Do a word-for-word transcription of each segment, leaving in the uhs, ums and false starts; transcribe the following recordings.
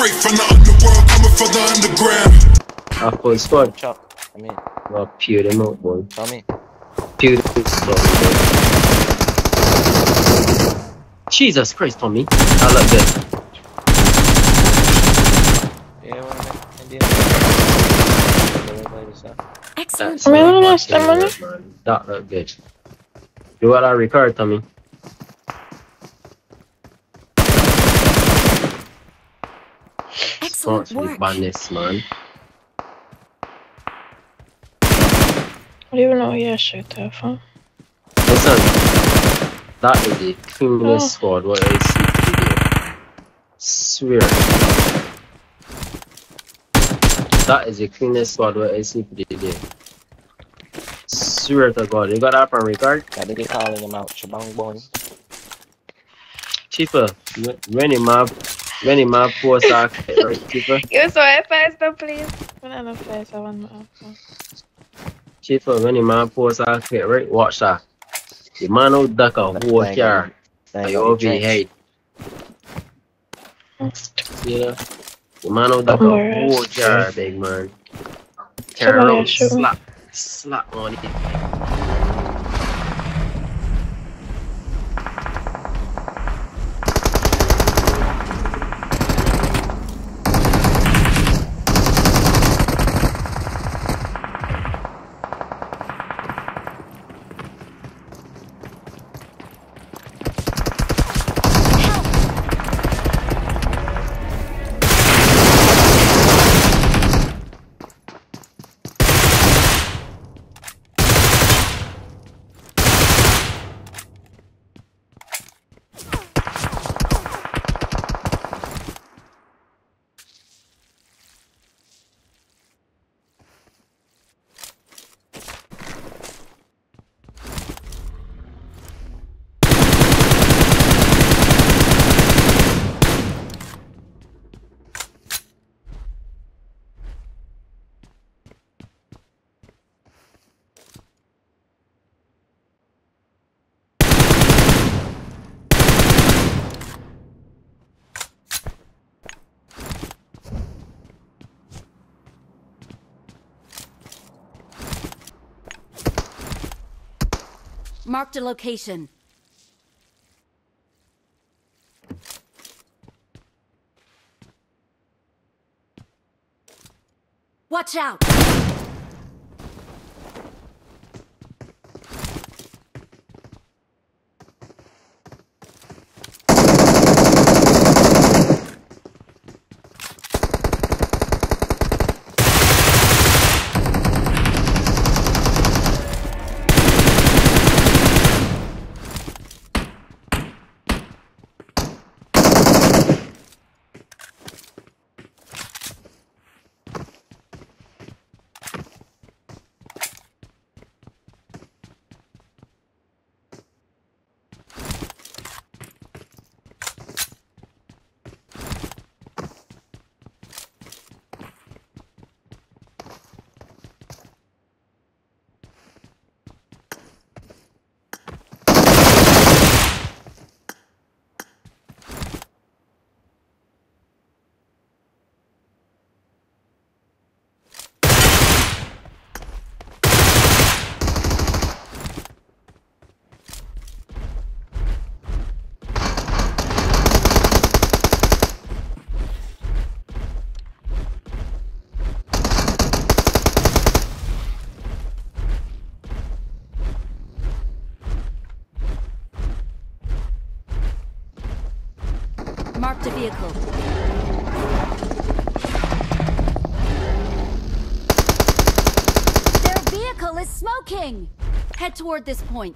straight from the underworld, coming for the underground. I full squad. Chop. I mean, I'll pew them out, boy. tell me. Pew them out, boy. Jesus Christ, Tommy. I love this. Yeah, what I mean. Excellent. That's not much, man. That look good. Do what I record, Tommy. Excellent work. Badness, man. I don't even know what you're shooting for. Listen, that is the cleanest Oh. squad what I see today. Swear. That is the cleanest squad what I see today. Swear to God, you got that on record? Gotta be calling him out, Shabang Bon. Cheaper, when him up, when him up post that, right, cheaper? You saw it first, though, please. When I'm first, I want my Cheaper, when him up post that, right, watch that. The man out duck a whole car. I over your head. See that? The man out duck a whole car, big man. Turn around, slap, slap on it. Marked a location. Watch out! Marked a vehicle. Their vehicle is smoking! Head toward this point.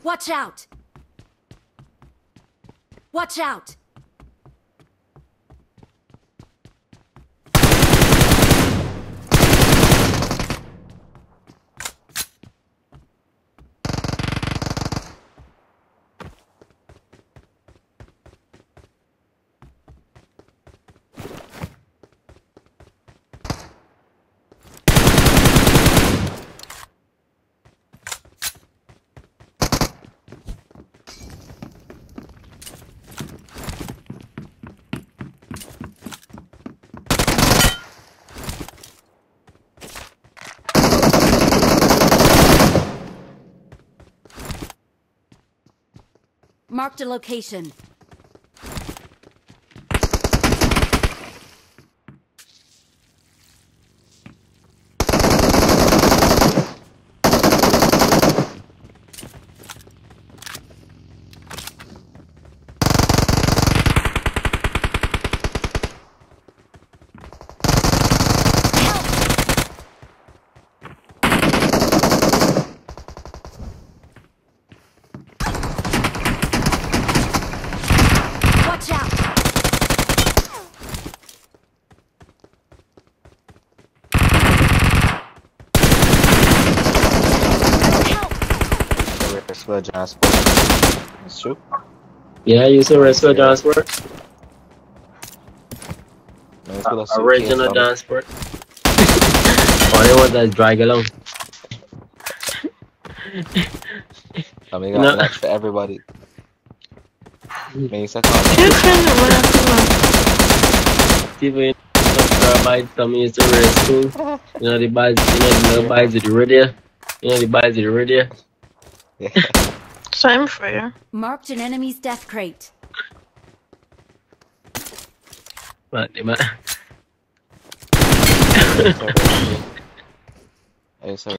Watch out! Watch out! Marked a location. Watch out! Where's the transport? It's true. Yeah, you see wrestler dance work? No, it's with a Original suitcase, dance work. Only one that's drag along. I mean, you No. got lunch for everybody. Means I can't. You're trying to run up People in the bike come used to race school. You know the bikes, you know the little bikes with the radio. You know the bikes with the radio. Yeah. Same for you. Marked an enemy's death crate. But the man. Hey, sorry.